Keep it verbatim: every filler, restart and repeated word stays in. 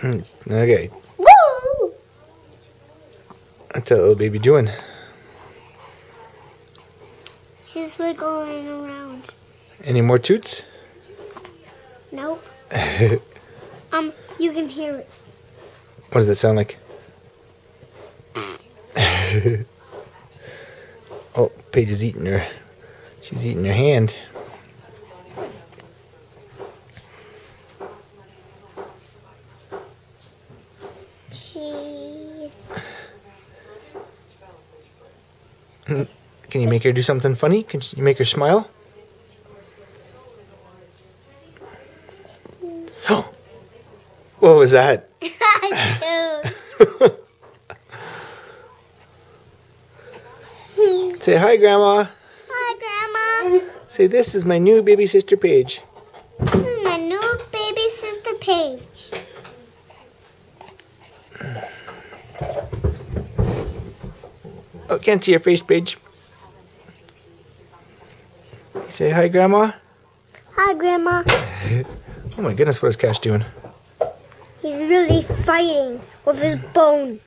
Okay. Woo! What's that little baby doing? She's wiggling around. Any more toots? Nope. um, you can hear it. What does that sound like? Oh, Paige is eating her. She's eating her hand. Cheese. Can you make her do something funny? Can you make her smile? Oh, what was that? Say hi, Grandma. Hi, Grandma. Say, this is my new baby sister, Paige. This is my new baby sister, Paige. Oh, can't see your face, Paige. Say hi, Grandma. Hi, Grandma. Oh my goodness, what is Cash doing? He's really fighting with his bone.